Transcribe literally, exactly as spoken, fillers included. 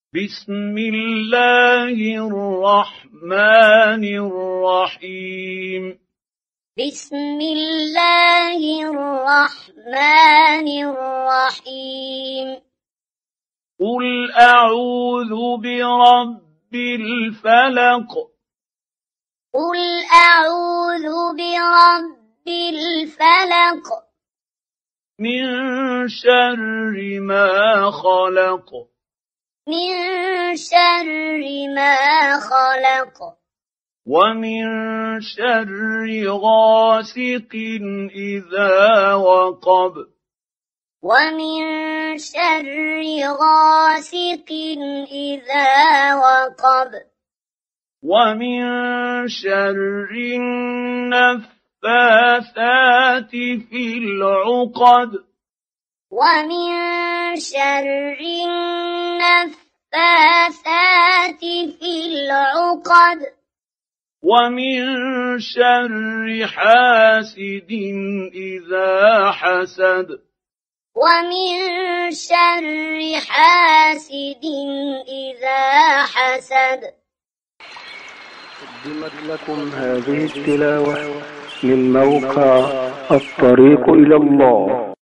بسم الله الرحمن الرحيم بسم الله الرحمن الرحيم قل أعوذ برب الفلق قل أعوذ برب الفلق من شر ما خلق من شر ما خلق ومن شر غاسق إذا وقب ومن شر غاسق إذا وقب ومن شر النفاثات في العقد ومن شر النفاثات في العقد ومن شر حاسد إذا حسد ومن شر حاسد إذا حسد. قدمت لكم هذه التلاوة من موقع الطريق إلى الله.